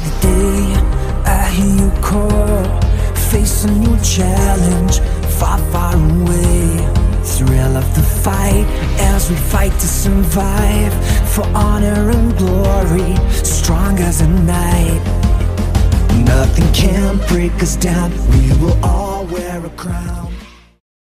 the day I hear you call, face a new challenge, far, far away. Thrill of the fight as we fight to survive, for honor and glory, strong as a knight. Nothing can break us down, we will all wear a crown.